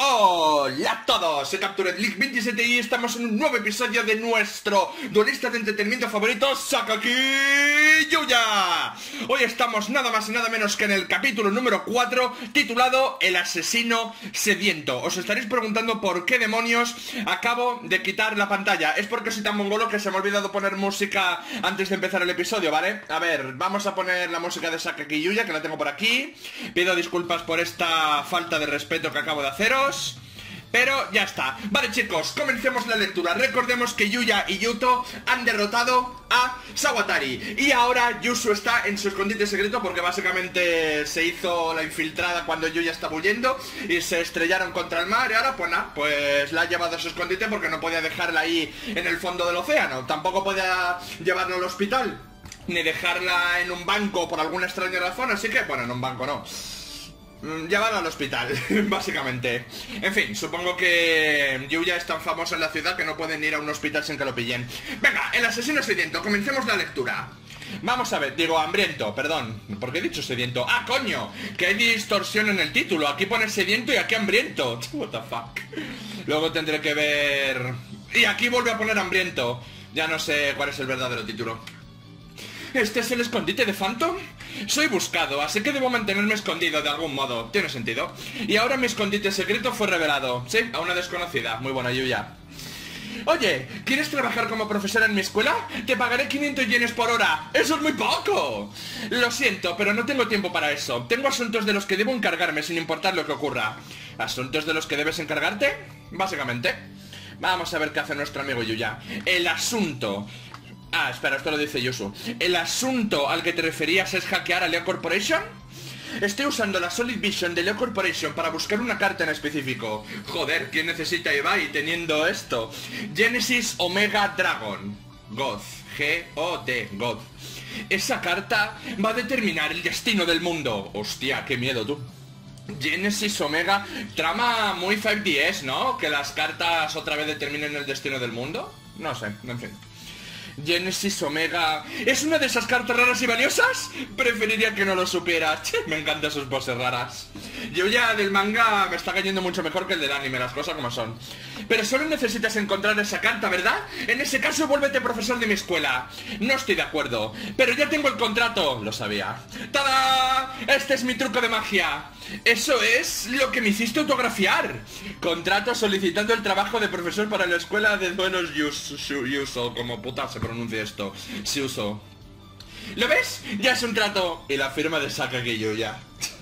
Hola a todos, soy Captured League 27 y estamos en un nuevo episodio de nuestro duelista de entretenimiento favorito, Sakaki Yuya. Hoy estamos nada más y nada menos que en el capítulo número 4, titulado El asesino sediento. Os estaréis preguntando por qué demonios acabo de quitar la pantalla. Es porque soy tan mongolo que se me ha olvidado poner música antes de empezar el episodio, ¿vale? A ver, vamos a poner la música de Sakaki Yuya, que la tengo por aquí. Pido disculpas por esta falta de respeto que acabo de haceros, pero ya está. Vale, chicos, comencemos la lectura. Recordemos que Yuya y Yuto han derrotado a Sawatari y ahora Yusu está en su escondite secreto porque básicamente se hizo la infiltrada cuando Yuya estaba huyendo y se estrellaron contra el mar y ahora pues nada, pues la ha llevado a su escondite porque no podía dejarla ahí en el fondo del océano. Tampoco podía llevarla al hospital ni dejarla en un banco por alguna extraña razón, así que, bueno, en un banco no, llevarla al hospital, básicamente. En fin, supongo que Yuya es tan famoso en la ciudad que no pueden ir a un hospital sin que lo pillen. Venga, el asesino sediento, comencemos la lectura. Vamos a ver, digo hambriento, perdón. ¿Por qué he dicho sediento? ¡Ah, coño! Que hay distorsión en el título. Aquí pone sediento y aquí hambriento. What the fuck. Luego tendré que ver... Y aquí vuelve a poner hambriento. Ya no sé cuál es el verdadero título. ¿Este es el escondite de Phantom? Soy buscado, así que debo mantenerme escondido de algún modo. Tiene sentido. Y ahora mi escondite secreto fue revelado. Sí, a una desconocida. Muy buena, Yuya. Oye, ¿quieres trabajar como profesora en mi escuela? Te pagaré 500 yenes por hora. ¡Eso es muy poco! Lo siento, pero no tengo tiempo para eso. Tengo asuntos de los que debo encargarme sin importar lo que ocurra. ¿Asuntos de los que debes encargarte? Básicamente. Vamos a ver qué hace nuestro amigo Yuya. El asunto... Ah, espera, esto lo dice Yusu. ¿El asunto al que te referías es hackear a Leo Corporation? Estoy usando la Solid Vision de Leo Corporation para buscar una carta en específico. Joder, ¿quién necesita Ibai teniendo esto? Genesis Omega Dragon God, G-O-D, God. Esa carta va a determinar el destino del mundo. Hostia, qué miedo, tú. Genesis Omega, trama muy 5DS, ¿no? Que las cartas otra vez determinen el destino del mundo. No sé, en fin. Genesis Omega... ¿Es una de esas cartas raras y valiosas? Preferiría que no lo supieras. Me encantan sus poses raras. Yo ya del manga me está cayendo mucho mejor que el del anime, las cosas como son. Pero solo necesitas encontrar esa carta, ¿verdad? En ese caso vuélvete profesor de mi escuela. No estoy de acuerdo, pero ya tengo el contrato. Lo sabía. ¡Tada! Este es mi truco de magia. Eso es lo que me hiciste autografiar. Contrato solicitando el trabajo de profesor para la escuela de duelos Yuso, como puta se pronuncia esto. Yuso. ¿Lo ves? Ya es un trato. Y la firma de Sakaki Yuya.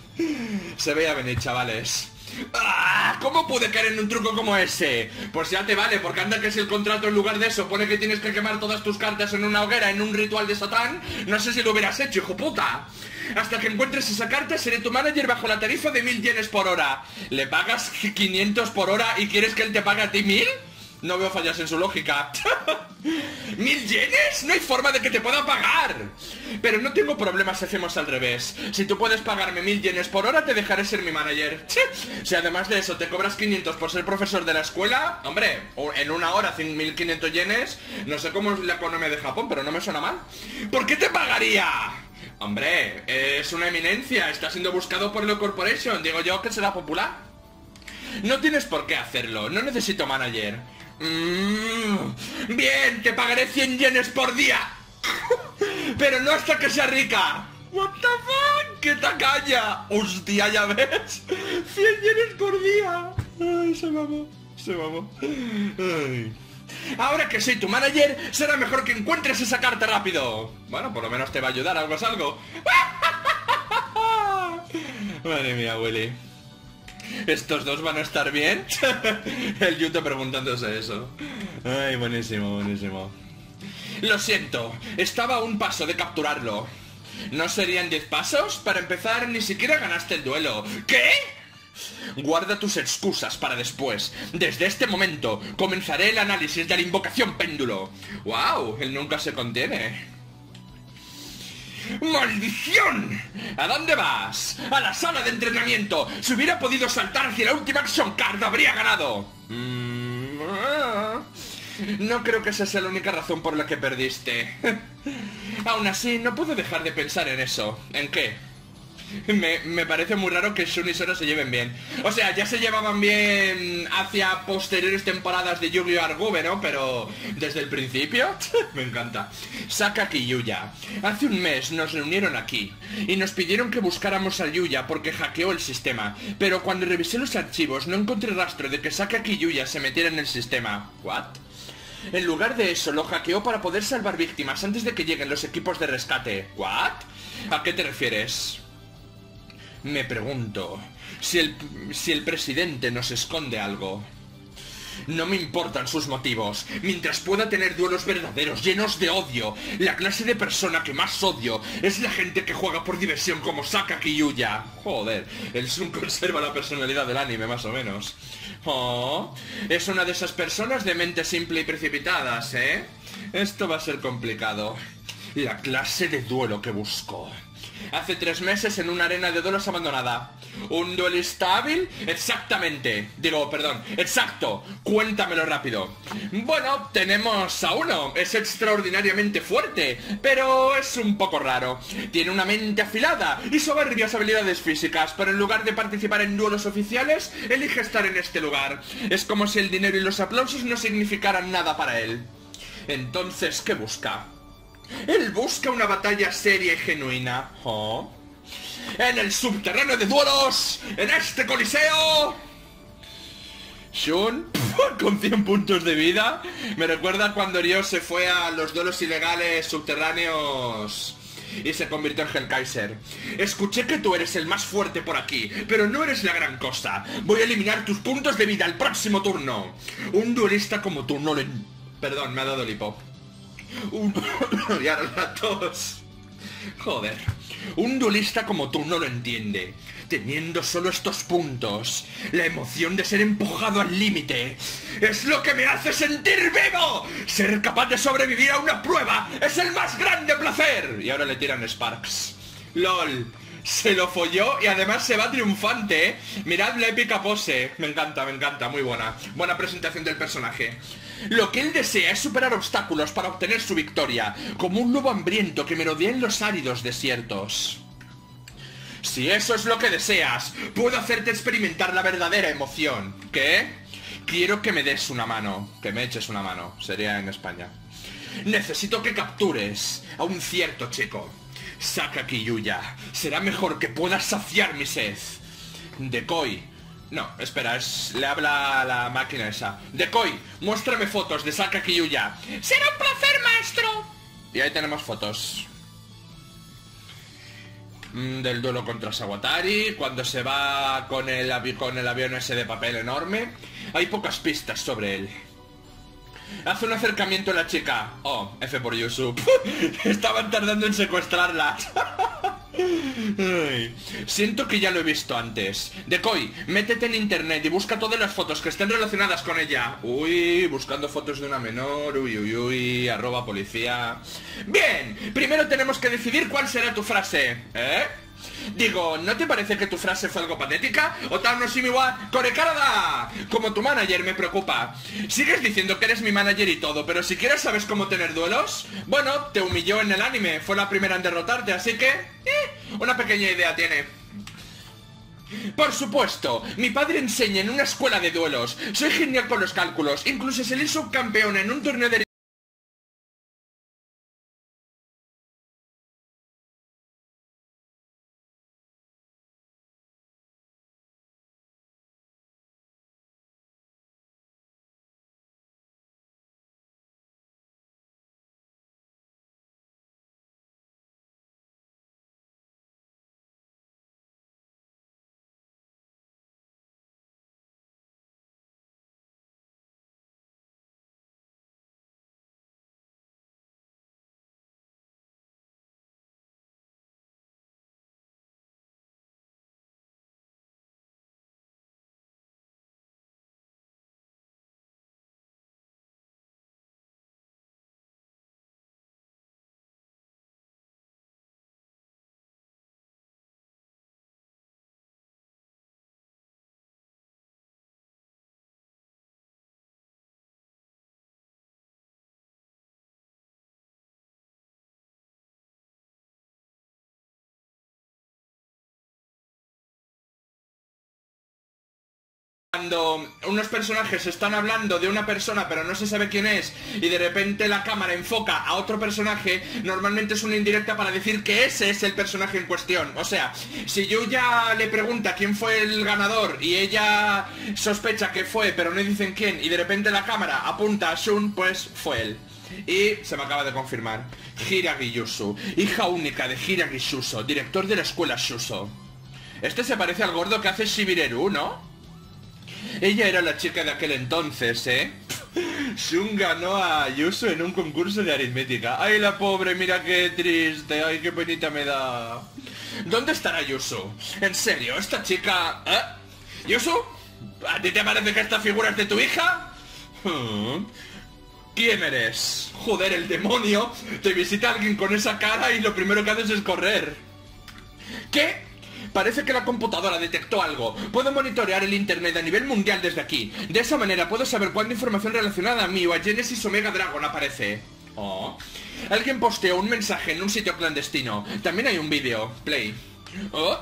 Se veía venir, chavales. ¡Ah! ¿Cómo pude caer en un truco como ese? Pues ya te vale, porque anda que si el contrato en lugar de eso pone que tienes que quemar todas tus cartas en una hoguera en un ritual de Satán. No sé si lo hubieras hecho, hijo puta. Hasta que encuentres esa carta seré tu manager bajo la tarifa de 1000 yenes por hora. ¿Le pagas 500 por hora y quieres que él te pague a ti 1000? No veo fallas en su lógica. ¿1000 yenes? No hay forma de que te pueda pagar. Pero no tengo problemas si hacemos al revés. Si tú puedes pagarme 1000 yenes por hora, te dejaré ser mi manager. Si además de eso te cobras 500 por ser profesor de la escuela, hombre, en una hora 1500 yenes, no sé cómo es la economía de Japón, pero no me suena mal. ¿Por qué te pagaría? Hombre, es una eminencia, está siendo buscado por Leo Corporation, digo yo que será popular. No tienes por qué hacerlo, no necesito manager. Bien, te pagaré 100 yenes por día. Pero no hasta que sea rica. What the fuck, qué tacaña. Hostia, ya ves, 100 yenes por día. Ay, se mamó. Ay. Ahora que soy tu manager, será mejor que encuentres esa carta rápido. Bueno, por lo menos te va a ayudar, algo es algo. Madre mía, Willy. ¿Estos dos van a estar bien? El Yuto preguntándose eso. Ay, buenísimo, buenísimo. Lo siento, estaba a un paso de capturarlo. ¿No serían 10 pasos? Para empezar, ni siquiera ganaste el duelo. ¿Qué? Guarda tus excusas para después. Desde este momento comenzaré el análisis de la invocación péndulo. ¡Wow! Él nunca se contiene. ¡Maldición! ¿A dónde vas? ¡A la sala de entrenamiento! Si hubiera podido saltar hacia la última action card, habría ganado. No creo que esa sea la única razón por la que perdiste. Aún así, no puedo dejar de pensar en eso. ¿En qué? Me parece muy raro que Shun y Sora se lleven bien. O sea, ya se llevaban bien hacia posteriores temporadas de Yu-Gi-Oh! Argube, ¿no? Pero desde el principio, me encanta. Sakaki y Yuya. Hace un mes nos reunieron aquí y nos pidieron que buscáramos a Yuya porque hackeó el sistema. Pero cuando revisé los archivos no encontré rastro de que Sakaki y Yuya se metieran en el sistema. ¿What? En lugar de eso, lo hackeó para poder salvar víctimas antes de que lleguen los equipos de rescate. ¿What? ¿A qué te refieres? Me pregunto, si el presidente nos esconde algo. No me importan sus motivos, mientras pueda tener duelos verdaderos, llenos de odio. La clase de persona que más odio es la gente que juega por diversión como Sakaki Yuya. Joder, el Sun conserva la personalidad del anime, más o menos. Oh, es una de esas personas de mente simple y precipitadas, ¿eh? Esto va a ser complicado. La clase de duelo que busco. Hace 3 meses en una arena de duelos abandonada. ¿Un duelista hábil? Exactamente. Digo, perdón, exacto. Cuéntamelo rápido. Bueno, tenemos a uno. Es extraordinariamente fuerte, pero es un poco raro. Tiene una mente afilada y soberbias habilidades físicas, pero en lugar de participar en duelos oficiales, elige estar en este lugar. Es como si el dinero y los aplausos no significaran nada para él. Entonces, ¿qué busca? Él busca una batalla seria y genuina. ¿Oh? En el subterráneo de duelos, en este coliseo. Shun, con 100 puntos de vida. Me recuerda cuando Ryo se fue a los duelos ilegales subterráneos y se convirtió en Hellkaiser. Escuché que tú eres el más fuerte por aquí, pero no eres la gran cosa. Voy a eliminar tus puntos de vida al próximo turno. Un duelista como tú no le... Perdón, me ha dado el hipo. Y ahora la tos. Joder. Un duelista como tú no lo entiende. Teniendo solo estos puntos, la emoción de ser empujado al límite es lo que me hace sentir vivo. Ser capaz de sobrevivir a una prueba es el más grande placer. Y ahora le tiran Sparks. LOL. Se lo folló y además se va triunfante, ¿eh? Mirad la épica pose. Me encanta, muy buena. Buena presentación del personaje. Lo que él desea es superar obstáculos para obtener su victoria, como un lobo hambriento que merodea en los áridos desiertos. Si eso es lo que deseas, puedo hacerte experimentar la verdadera emoción. ¿Qué? Quiero que me des una mano. Que me eches una mano. Sería en España. Necesito que captures a un cierto chico. Sakaki Yuya. Será mejor que puedas saciar mi sed. Decoy. No, espera, le habla a la máquina esa. Decoy, muéstrame fotos de Sakaki Yuya. Será un placer, maestro. Y ahí tenemos fotos. Del duelo contra Sawatari, cuando se va con el avión ese de papel enorme. Hay pocas pistas sobre él. Hace un acercamiento a la chica. Oh, F por Yusuf. Estaban tardando en secuestrarla. Ay, siento que ya lo he visto antes. Decoy, métete en internet y busca todas las fotos que estén relacionadas con ella. Uy, buscando fotos de una menor. Uy, @policía. Bien, primero tenemos que decidir cuál será tu frase. ¿Eh? Digo, ¿no te parece que tu frase fue algo patética? Otano Shimiwa Korekarada. Como tu manager me preocupa. Sigues diciendo que eres mi manager y todo, pero si quieres sabes cómo tener duelos. Bueno, te humilló en el anime, fue la primera en derrotarte, así que... una pequeña idea tiene. Por supuesto, mi padre enseña en una escuela de duelos. Soy genial con los cálculos, incluso salí subcampeón en un torneo de... cuando unos personajes están hablando de una persona pero no se sabe quién es y de repente la cámara enfoca a otro personaje, normalmente es una indirecta para decir que ese es el personaje en cuestión. O sea, si Yuya le pregunta quién fue el ganador y ella sospecha que fue pero no dicen quién y de repente la cámara apunta a Shun, pues fue él. Y se me acaba de confirmar. Hiiragi Yuzu, hija única de Hiiragi Shuso, director de la escuela Shuso. Este se parece al gordo que hace Shibireru, ¿no? Ella era la chica de aquel entonces, ¿eh? Shun ganó a Yuzu en un concurso de aritmética. ¡Ay, la pobre! Mira qué triste. ¡Ay, qué penita me da! ¿Dónde estará Yuzu? En serio, esta chica... ¿Eh? ¿Yuzu? ¿A ti te parece que esta figura es de tu hija? ¿Quién eres? Joder, el demonio. Te visita alguien con esa cara y lo primero que haces es correr. ¿Qué? Parece que la computadora detectó algo. Puedo monitorear el internet a nivel mundial desde aquí. De esa manera puedo saber cuánta información relacionada a mí o a Genesis Omega Dragon aparece. Oh. Alguien posteó un mensaje en un sitio clandestino. También hay un vídeo. Play. Oh.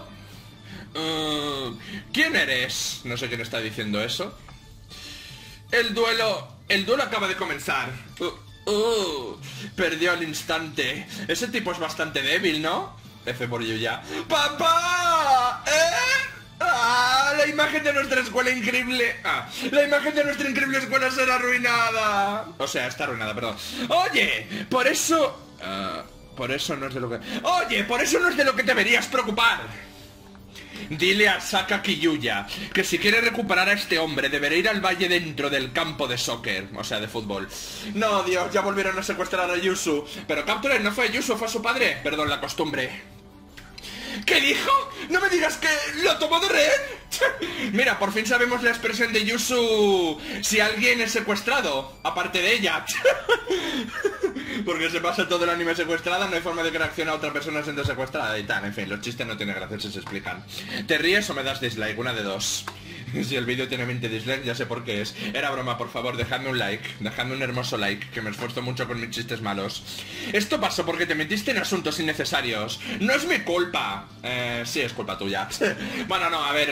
¿Quién eres? No sé quién está diciendo eso. El duelo acaba de comenzar. Perdió al instante. Ese tipo es bastante débil, ¿no? F por Yuya. ¡Papá! La imagen de nuestra escuela increíble. La imagen de nuestra increíble escuela será arruinada. O sea, está arruinada, perdón. Oye, por eso... por eso no es de lo que... Oye, por eso no es de lo que te deberías preocupar. Dile a Sakaki Yuya que si quiere recuperar a este hombre deberá ir al valle dentro del campo de soccer, o sea, de fútbol. No, Dios, ya volvieron a secuestrar a Yuzu. Pero Capture no fue Yuzu, fue su padre. Perdón, la costumbre. ¿Qué dijo? ¡No me digas que lo tomó de rehén! Mira, por fin sabemos la expresión de Yuzu si alguien es secuestrado, aparte de ella. Porque se pasa todo el anime secuestrada, no hay forma de que reaccione a otra persona siendo secuestrada y tal. En fin, los chistes no tienen gracia si se explican. ¿Te ríes o me das dislike? Una de dos. Si el vídeo tiene 20 dislikes ya sé por qué es. Era broma, por favor, dejadme un like. Dejadme un hermoso like, que me esfuerzo mucho con mis chistes malos. Esto pasó porque te metiste en asuntos innecesarios. No es mi culpa. Sí, es culpa tuya. Bueno, no, a ver,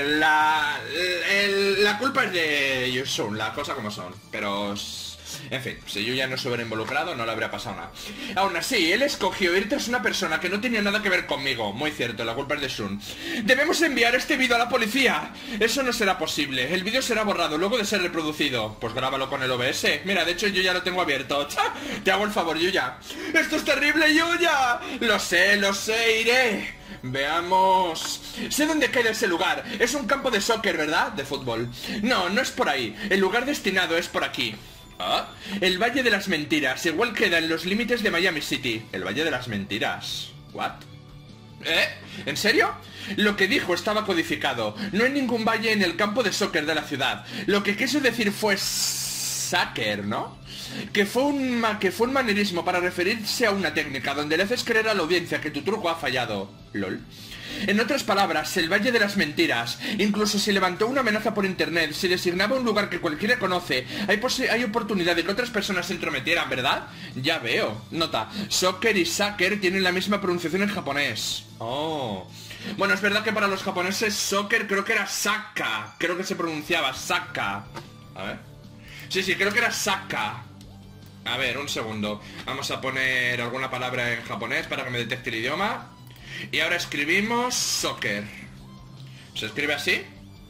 la culpa es de Yusun, las cosas como son. Pero... en fin, si yo ya no se hubiera involucrado no le habría pasado nada. Aún así, él escogió ir tras una persona que no tenía nada que ver conmigo. Muy cierto, la culpa es de Shun. Debemos enviar este vídeo a la policía. Eso no será posible, el vídeo será borrado luego de ser reproducido. Pues grábalo con el OBS. Mira, de hecho yo ya lo tengo abierto. Te hago el favor, Yuya. ¡Esto es terrible, Yuya! Lo sé, iré. Veamos... sé dónde queda ese lugar. Es un campo de soccer, ¿verdad? De fútbol. No, no es por ahí. El lugar destinado es por aquí. ¿Ah? El Valle de las Mentiras. Igual queda en los límites de Miami City. El Valle de las Mentiras. ¿What? ¿En serio? Lo que dijo estaba codificado. No hay ningún valle en el campo de soccer de la ciudad. Lo que quiso decir fue... soccer, ¿no? Que fue un manerismo para referirse a una técnica donde le haces creer a la audiencia que tu truco ha fallado. LOL. En otras palabras, el Valle de las Mentiras. Incluso si levantó una amenaza por internet, si designaba un lugar que cualquiera conoce, hay oportunidad de que otras personas se entrometieran, ¿verdad? Ya veo. Nota, soccer y soccer tienen la misma pronunciación en japonés. Oh. Bueno, es verdad que para los japoneses soccer creo que era saka. Creo que se pronunciaba saka. A ver. Sí, creo que era saka. A ver, un segundo. Vamos a poner alguna palabra en japonés para que me detecte el idioma. Y ahora escribimos soccer. ¿Se escribe así?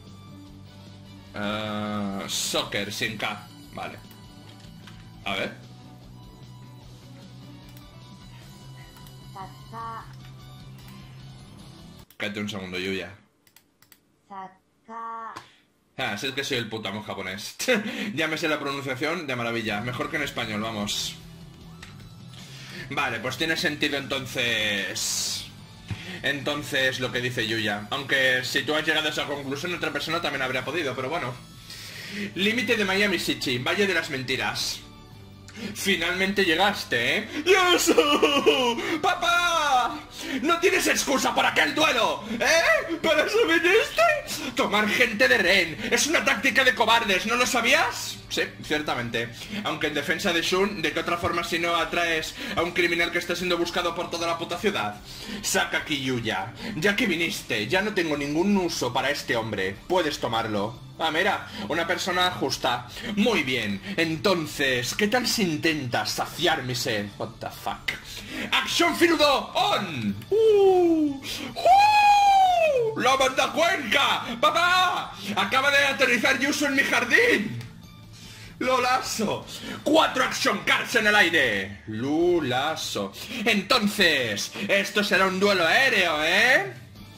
Soccer, sin K. Vale. A ver. Cállate un segundo, Yuya. Sí, es que soy el puto amo japonés. Ya me sé la pronunciación de maravilla. Mejor que en español, vamos. Vale, pues tiene sentido entonces... Entonces lo que dice Yuya. Aunque si tú has llegado a esa conclusión, otra persona también habría podido, pero bueno. Límite de Miami City, Valle de las Mentiras. Finalmente llegaste, ¿eh? ¡Yosu! ¡Papá! ¡No tienes excusa por aquel duelo! ¿Para eso viniste? Tomar gente de rehén es una táctica de cobardes, ¿no lo sabías? Sí, ciertamente. Aunque en defensa de Shun, ¿de qué otra forma si no atraes a un criminal que está siendo buscado por toda la puta ciudad? Sakaki Yuya, ya que viniste, ya no tengo ningún uso para este hombre. Puedes tomarlo. Ah, mira, una persona justa. Muy bien, entonces, ¿qué tal si intentas saciar mi sed? What the fuck. ¡Acción Firudo on! ¡La banda Cuenca! ¡Papá! Acaba de aterrizar Yuso en mi jardín. ¡Lolazo! 4 action cards en el aire. ¡Lulazo! Entonces, esto será un duelo aéreo, ¿eh?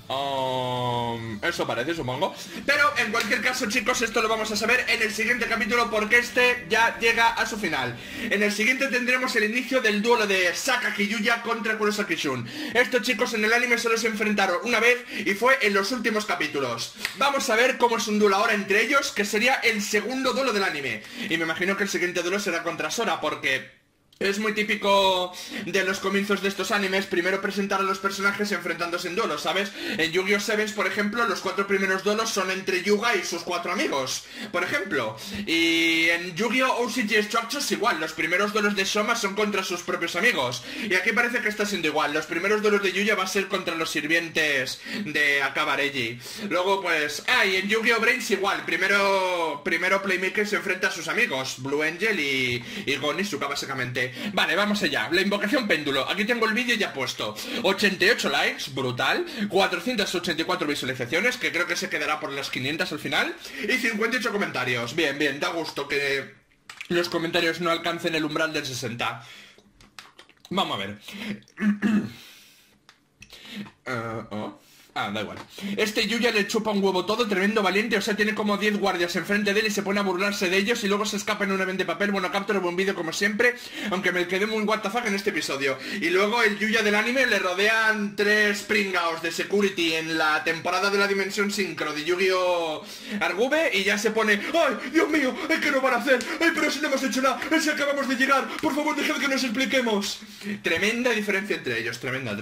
Eso parece, supongo. Pero en cualquier caso, chicos, esto lo vamos a saber en el siguiente capítulo, porque este ya llega a su final. En el siguiente tendremos el inicio del duelo de Sakaki Yuya contra Kurosaki Shun. Estos chicos en el anime solo se enfrentaron una vez y fue en los últimos capítulos. Vamos a ver cómo es un duelo ahora entre ellos, que sería el segundo duelo del anime. Y me imagino que el siguiente duelo será contra Sora, porque es muy típico de los comienzos de estos animes primero presentar a los personajes enfrentándose en duelos, ¿sabes? En Yu-Gi-Oh! Sevens, por ejemplo, los 4 primeros duelos son entre Yuga y sus 4 amigos, por ejemplo. Y en Yu-Gi-Oh! OCG Structures igual, los primeros duelos de Soma son contra sus propios amigos. Y aquí parece que está siendo igual, los primeros duelos de Yuya va a ser contra los sirvientes de Akabareji. Luego pues, y en Yu-Gi-Oh! Brains igual, primero Playmaker se enfrenta a sus amigos, Blue Angel y Gonizuka básicamente. Vale, vamos allá. La invocación péndulo. Aquí tengo el vídeo ya puesto. 88 likes, brutal. 484 visualizaciones, que creo que se quedará por las 500 al final. Y 58 comentarios. Bien, bien, da gusto que los comentarios no alcancen el umbral del 60. Vamos a ver. Da igual. Este Yuya le chupa un huevo todo, tremendo valiente, o sea, tiene como 10 guardias enfrente de él y se pone a burlarse de ellos y luego se escapa en un evento de papel. Bueno, captura buen vídeo como siempre, aunque me quedé muy what the fuck en este episodio. Y luego el Yuya del anime le rodean 3 pringaos de security en la temporada de la dimensión sincro de Yu-Gi-Oh! Argube y ya se pone, ¡ay, Dios mío! ¿Qué nos van a hacer? ¡Ay, pero si no hemos hecho nada! ¡Es que acabamos de llegar! ¡Por favor, dejad que nos expliquemos! Tremenda diferencia entre ellos, tremenda.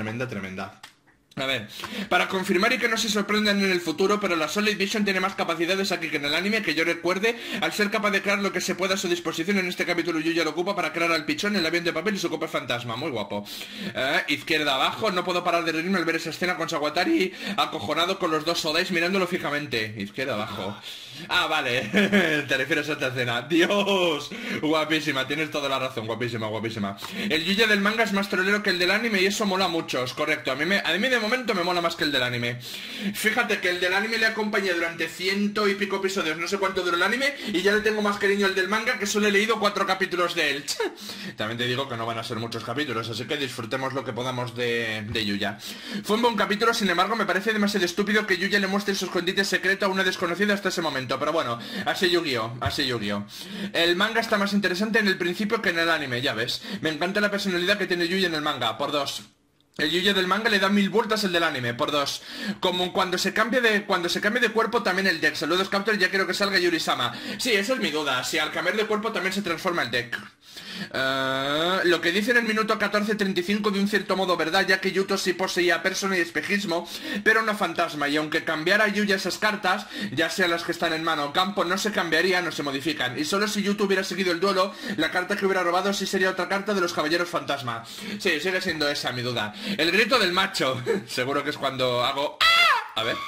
A ver, para confirmar y que no se sorprendan en el futuro, pero la Solid Vision tiene más capacidades aquí que en el anime, que yo recuerde, al ser capaz de crear lo que se pueda a su disposición. En este capítulo Yuya lo ocupa para crear al pichón, el avión de papel y su copa fantasma, muy guapo. Izquierda abajo, no puedo parar de reírme al ver esa escena con Sawatari acojonado con los 2 Sodais mirándolo fijamente. Izquierda abajo. Vale, te refieres a esta escena. Dios, guapísima, tienes toda la razón, guapísima. El Yuya del manga es más trolero que el del anime y eso mola mucho, es correcto. A mí de momento me mola más que el del anime. Fíjate que el del anime le acompañé durante 100 y pico episodios, no sé cuánto duró el anime, y ya le tengo más cariño al del manga, que solo he leído 4 capítulos de él. También te digo que no van a ser muchos capítulos, así que disfrutemos lo que podamos de Yuya. Fue un buen capítulo, sin embargo me parece demasiado estúpido que Yuya le muestre su escondite secreto a una desconocida hasta ese momento. Pero bueno, así Yu-Gi-Oh! El manga está más interesante en el principio que en el anime, ya ves. Me encanta la personalidad que tiene Yuya en el manga, por 2. El Yuya del manga le da 1000 vueltas el del anime, por 2. Como cuando se cambie de cuerpo también el deck. Saludos, Captor, ya quiero que salga Yuri-sama. Sí, esa es mi duda, si al cambiar de cuerpo también se transforma el deck. Lo que dice en el minuto 14:35 de un cierto modo verdad, ya que Yuto sí poseía persona y espejismo, pero no fantasma, y aunque cambiara Yuya esas cartas, ya sean las que están en mano o campo, no se cambiarían o se modifican, y solo si Yuto hubiera seguido el duelo, la carta que hubiera robado sí sería otra carta de los caballeros fantasma. Sí, sigue siendo esa mi duda. El grito del macho, seguro que es cuando hago ¡ah! A ver.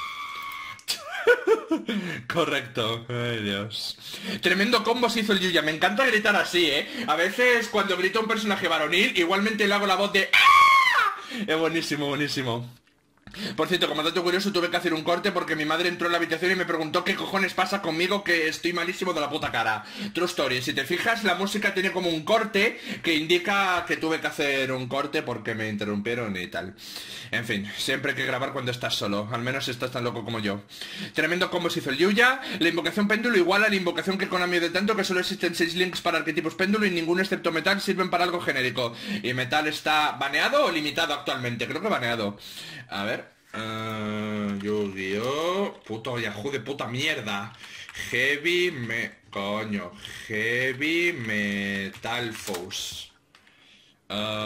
Correcto, ay Dios. Tremendo combo se hizo el Yuya, me encanta gritar así, a veces cuando grita un personaje varonil, igualmente le hago la voz de ¡ah! Es buenísimo. Por cierto, como dato curioso, tuve que hacer un corte porque mi madre entró en la habitación y me preguntó qué cojones pasa conmigo, que estoy malísimo de la puta cara. True story. Si te fijas, la música tiene como un corte que indica que tuve que hacer un corte porque me interrumpieron y tal. En fin, siempre hay que grabar cuando estás solo, al menos si estás tan loco como yo. Tremendo combo se hizo el Yuya. La invocación péndulo igual a la invocación que Konami de tanto, que solo existen 6 links para arquetipos péndulo y ninguno excepto metal sirven para algo genérico. ¿Y metal está baneado o limitado actualmente? Creo que baneado. A ver. Yu-Gi-Oh! Puto Yahoo de puta mierda. Heavy Metal Force.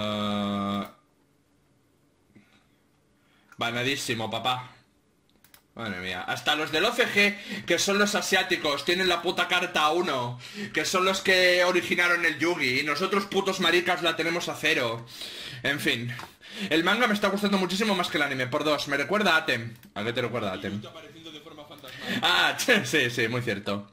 Banadísimo, papá. Madre mía, hasta los del OCG, que son los asiáticos, tienen la puta carta a 1, que son los que originaron el Yugi, y nosotros putos maricas la tenemos a 0. En fin, el manga me está gustando muchísimo más que el anime, por 2, me recuerda a Atem. ¿A qué te recuerda a Atem? Ah, sí, muy cierto.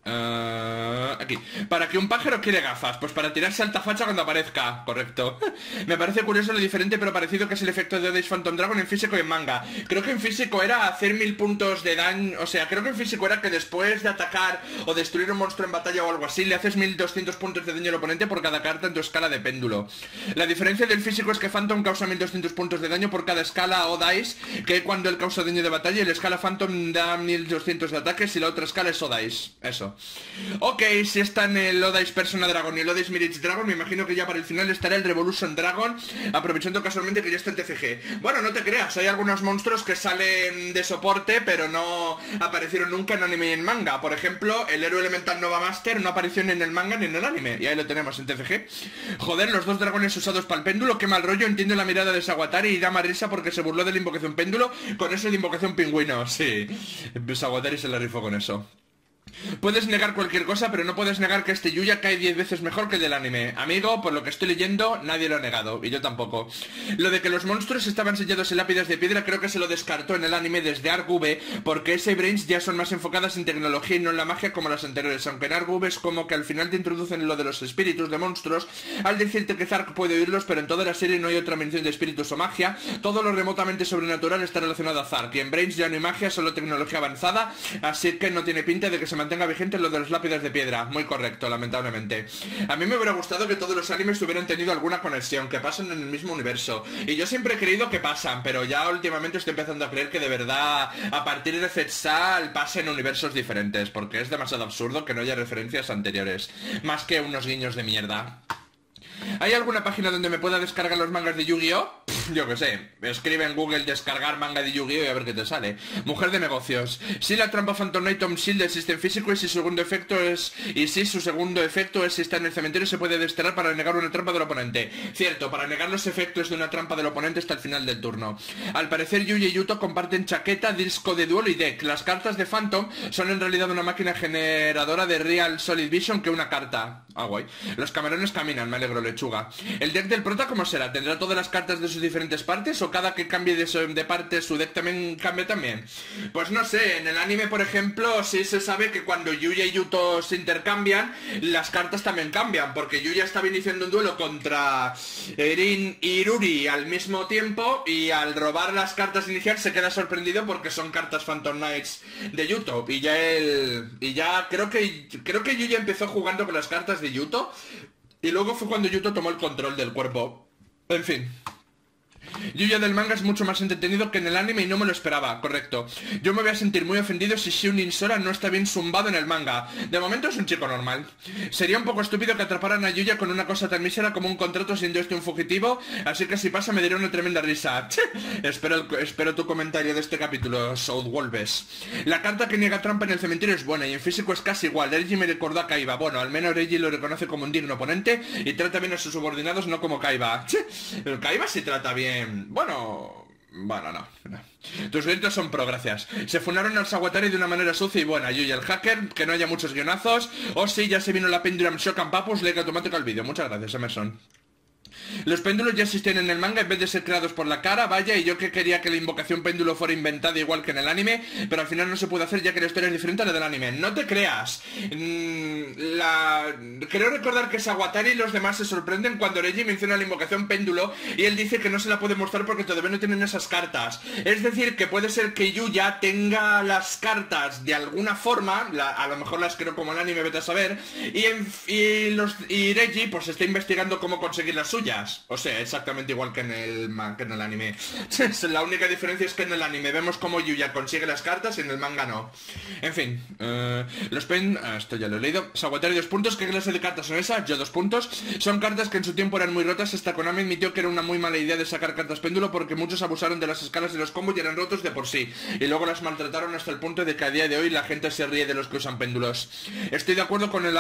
Aquí. ¿Para que un pájaro quiere gafas? Pues para tirarse alta facha cuando aparezca. Correcto. Me parece curioso lo diferente pero parecido que es el efecto de Odays Phantom Dragon en físico y en manga. Creo que en físico era hacer 1000 puntos de daño. O sea, creo que en físico era que después de atacar o destruir un monstruo en batalla o algo así, le haces 1200 puntos de daño al oponente por cada carta en tu escala de péndulo. La diferencia del físico es que Phantom causa 1200 puntos de daño por cada escala Odays, que cuando él causa daño de batalla y la escala Phantom da 1200 de ataques y la otra escala es Odays. Eso. Ok, si está en el Odays Persona Dragon y el Odays Mirage Dragon, me imagino que ya para el final estará el Revolution Dragon, aprovechando casualmente que ya está en TCG. Bueno, no te creas, hay algunos monstruos que salen de soporte, pero no aparecieron nunca en anime y en manga. Por ejemplo, el héroe elemental Nova Master no apareció ni en el manga ni en el anime, y ahí lo tenemos en TCG. Joder, los 2 dragones usados para el péndulo, qué mal rollo, entiendo la mirada de Saguatari y da más risa porque se burló de la invocación péndulo con eso de invocación pingüino, sí. Saguatari se la rifó con eso. Puedes negar cualquier cosa, pero no puedes negar que este Yuya cae 10 veces mejor que el del anime. Amigo, por lo que estoy leyendo, nadie lo ha negado, y yo tampoco. Lo de que los monstruos estaban sellados en lápidas de piedra creo que se lo descartó en el anime desde Arc V, porque ese Brains ya son más enfocadas en tecnología y no en la magia como las anteriores, aunque en Arc V es como que al final te introducen lo de los espíritus de monstruos, al decirte que Zark puede oírlos, pero en toda la serie no hay otra mención de espíritus o magia, todo lo remotamente sobrenatural está relacionado a Zark, y en Brains ya no hay magia, solo tecnología avanzada, así que no tiene pinta de que se mantenga vigente lo de las lápidas de piedra. Muy correcto, lamentablemente. A mí me hubiera gustado que todos los animes hubieran tenido alguna conexión, que pasan en el mismo universo. Y yo siempre he creído que pasan, pero ya últimamente estoy empezando a creer que de verdad, a partir de Zetsal, pasen universos diferentes, porque es demasiado absurdo que no haya referencias anteriores, más que unos guiños de mierda. ¿Hay alguna página donde me pueda descargar los mangas de Yu-Gi-Oh? Yo que sé, escribe en Google descargar manga de Yu-Gi-Oh y a ver qué te sale. Mujer de negocios. Si la trampa Phantom Knight Tom Shield existe en físico y si su segundo efecto es... Y si su segundo efecto es si está en el cementerio se puede desterrar para negar una trampa del oponente. Cierto, para negar los efectos de una trampa del oponente hasta el final del turno. Al parecer Yuya y Yuto comparten chaqueta, disco de duelo y deck. Las cartas de Phantom son en realidad una máquina generadora de Real Solid Vision que una carta. Ah, guay. Los camarones caminan, me alegro, lechuga. ¿El deck del prota cómo será? ¿Tendrá todas las cartas de sus diferentes partes o cada que cambie de parte su deck también cambia también? Pues no sé, en el anime por ejemplo sí se sabe que cuando Yuya y Yuto se intercambian las cartas también cambian, porque Yuya estaba iniciando un duelo contra Erin y Iruri al mismo tiempo y al robar las cartas iniciales se queda sorprendido porque son cartas Phantom Knights de Yuto y ya creo que Yuya empezó jugando con las cartas de Yuto y luego fue cuando Yuto tomó el control del cuerpo. En fin. Yuya del manga es mucho más entretenido que en el anime y no me lo esperaba, correcto. Yo me voy a sentir muy ofendido si Shunin Sora no está bien zumbado en el manga. De momento es un chico normal. Sería un poco estúpido que atraparan a Yuya con una cosa tan mísera como un contrato siendo este un fugitivo, así que si pasa me diré una tremenda risa. Espero tu comentario de este capítulo, South Wolves. La carta que niega trampa en el cementerio es buena y en físico es casi igual. Reiji me recordó a Kaiba. Bueno, al menos Reiji lo reconoce como un digno oponente y trata bien a sus subordinados, no como Kaiba. Pero Kaiba sí trata bien. Bueno, no. Tus gritos son pro, gracias. Se funaron al Saguatari de una manera sucia y buena. Yuya el hacker, que no haya muchos guionazos. Oh sí, ya se vino la Pendulum Shock and Papus, like automático al vídeo. Muchas gracias, Emerson. Los péndulos ya existen en el manga en vez de ser creados por la cara, vaya, y yo que quería que la invocación péndulo fuera inventada igual que en el anime, pero al final no se puede hacer ya que la historia es diferente a la del anime. No te creas. Creo recordar que Saguatari y los demás se sorprenden cuando Reiji menciona la invocación péndulo y él dice que no se la puede mostrar porque todavía no tienen esas cartas. Es decir, que puede ser que Yuya tenga las cartas de alguna forma, a lo mejor las creo como el anime, vete a saber, y Reiji pues está investigando cómo conseguir las suyas. O sea, exactamente igual que en el anime. La única diferencia es que en el anime vemos cómo Yuya consigue las cartas y en el manga no. En fin, esto ya lo he leído. Saguatari 2 puntos, ¿qué clase de cartas son esas? Yo 2 puntos. Son cartas que en su tiempo eran muy rotas, hasta Konami admitió que era una muy mala idea de sacar cartas péndulo porque muchos abusaron de las escalas y los combos y eran rotos de por sí. Y luego las maltrataron hasta el punto de que a día de hoy la gente se ríe de los que usan péndulos. Estoy de acuerdo con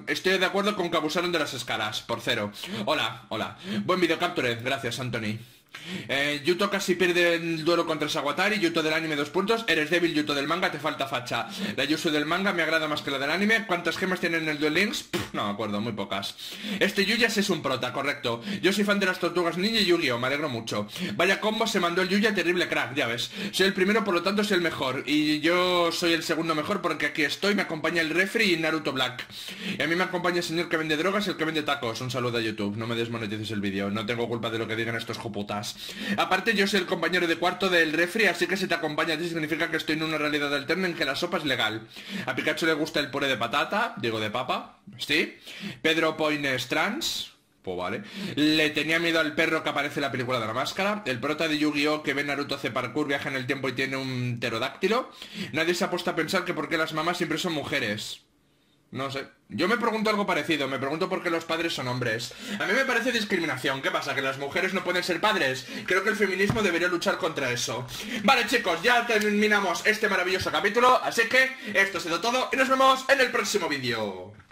que abusaron de las escalas, por 0. Hola. Buen video capture, gracias Anthony. Yuto casi pierde el duelo contra Sawatari. Yuto del anime 2 puntos. Eres débil, Yuto del manga, te falta facha. La Yusu del manga me agrada más que la del anime. ¿Cuántas gemas tienen en el Duel Links? No me acuerdo, muy pocas. Este Yuya es un prota, correcto. Yo soy fan de las tortugas ninja y Yu-Gi-Oh, me alegro mucho. Vaya combo se mandó el Yuya, terrible crack, ya ves. Soy el primero, por lo tanto soy el mejor. Y yo soy el segundo mejor porque aquí estoy, me acompaña el Refri y Naruto Black. Y a mí me acompaña el señor que vende drogas y el que vende tacos. Un saludo a YouTube, no me desmonetices el vídeo. No tengo culpa de lo que digan estos joputas. Aparte yo soy el compañero de cuarto del Refri, así que si te acompaña a ti significa que estoy en una realidad alterna en que la sopa es legal. A Pikachu le gusta el puré de patata, digo de papa, ¿sí? Pedro Point es trans. Pues vale. Le tenía miedo al perro que aparece en la película de la máscara. El prota de Yu-Gi-Oh que ve Naruto hace parkour, viaja en el tiempo y tiene un pterodáctilo. Nadie se ha puesto a pensar que por qué las mamás siempre son mujeres. No sé. Yo me pregunto algo parecido. Me pregunto por qué los padres son hombres. A mí me parece discriminación. ¿Qué pasa? ¿Que las mujeres no pueden ser padres? Creo que el feminismo debería luchar contra eso. Vale, chicos, ya terminamos este maravilloso capítulo. Así que esto ha sido todo y nos vemos en el próximo vídeo.